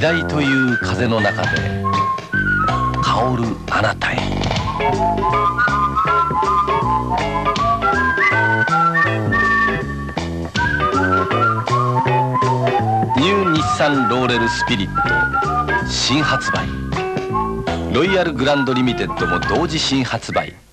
時代という風の中で香るあなたへ。ニュー日産ローレルスピリット新発売。ロイヤルグランドリミテッドも同時新発売。